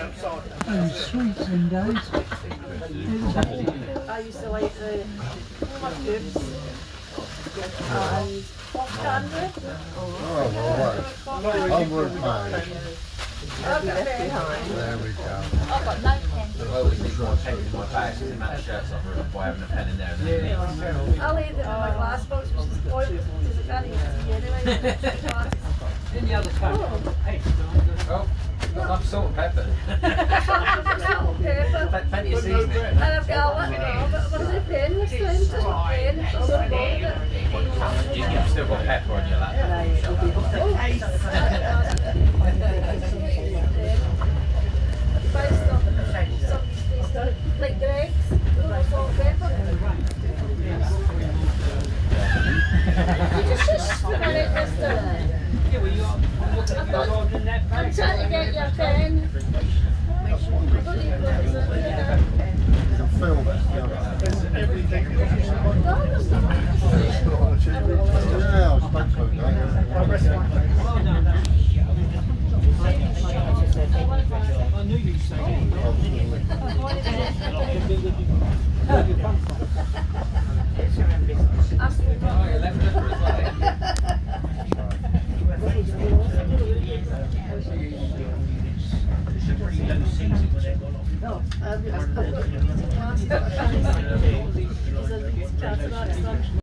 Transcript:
And sweets in days. I used to like the chips and candy. Onward page. Okay. There we go. I've got no pen. I always leave my pen in my bag, so the amount of shirts I've ruined by having a pen in there. And then I'll leave them in my glass box, which is pointless because I can't even see anyway. In the other phone. Hey, oh, got enough salt and pepper. Paper. Plenty of seasoning. And I've got what's it pen this time? Just a pen. It's all about You've still got pepper on your laptop. Buy stuff, like Greg's, salt and pepper. You just spit on it, mister. yeah, well, you're in that I'm bag. trying to get your pen. You can feel that. Yeah, I spoke to it. Well done. I knew you'd say No,